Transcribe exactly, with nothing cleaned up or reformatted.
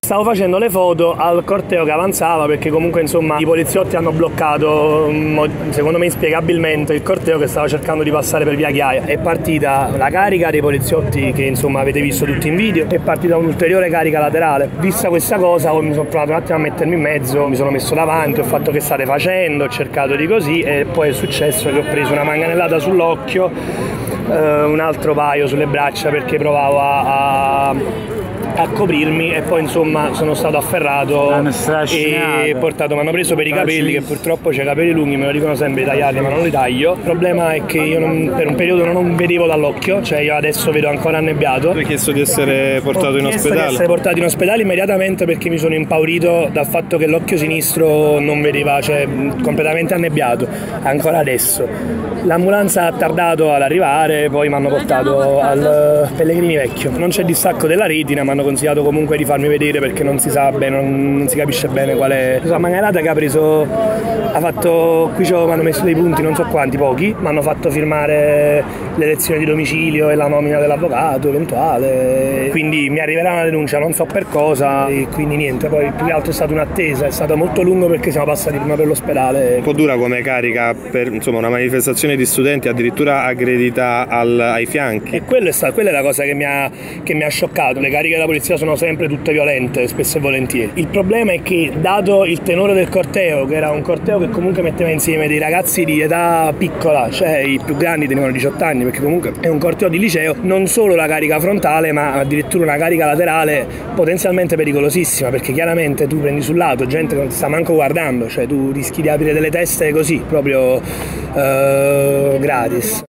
Stavo facendo le foto al corteo che avanzava perché comunque insomma i poliziotti hanno bloccato secondo me inspiegabilmente il corteo che stava cercando di passare per via Ghiaia. È partita la carica dei poliziotti che insomma avete visto tutti in video, è partita un'ulteriore carica laterale. Vista questa cosa mi sono provato un attimo a mettermi in mezzo, mi sono messo davanti, ho fatto che state facendo, ho cercato di così e poi è successo che ho preso una manganellata sull'occhio, eh, un altro paio sulle braccia perché provavo a, a a coprirmi e poi insomma sono stato afferrato e portato, mi hanno preso per i capelli, che purtroppo c'è i capelli lunghi, me lo dicono sempre di tagliarli ma non li taglio. Il problema è che io non, per un periodo non vedevo dall'occhio, cioè io adesso vedo ancora annebbiato. Tu hai chiesto di essere portato Ho in ospedale? di essere portato in ospedale immediatamente perché mi sono impaurito dal fatto che l'occhio sinistro non vedeva, cioè completamente annebbiato, ancora adesso. L'ambulanza ha tardato ad arrivare, poi mi hanno portato al Pellegrini Vecchio. Non c'è distacco della retina, mi hanno consigliato comunque di farmi vedere perché non si sa bene, non, non si capisce bene qual è. La manganata che ha preso, ha fatto, qui mi hanno messo dei punti, non so quanti, pochi, mi hanno fatto firmare l'elezione di domicilio e la nomina dell'avvocato eventuale, quindi mi arriverà una denuncia, non so per cosa, e quindi niente, poi più che altro è stata un'attesa, è stato molto lungo perché siamo passati prima per l'ospedale. Un po' dura come carica per insomma una manifestazione di studenti, addirittura aggredita al, ai fianchi. E quello è stato, quella è la cosa che mi, ha, che mi ha scioccato. Le cariche della polizia sono sempre tutte violente, spesso e volentieri. Il problema è che, dato il tenore del corteo, che era un corteo che comunque metteva insieme dei ragazzi di età piccola, cioè i più grandi tenevano diciotto anni, perché comunque è un corteo di liceo, non solo la carica frontale ma addirittura una carica laterale potenzialmente pericolosissima, perché chiaramente tu prendi sul lato gente che non ti sta manco guardando, cioè tu rischi di aprire delle teste così, proprio uh, gratis.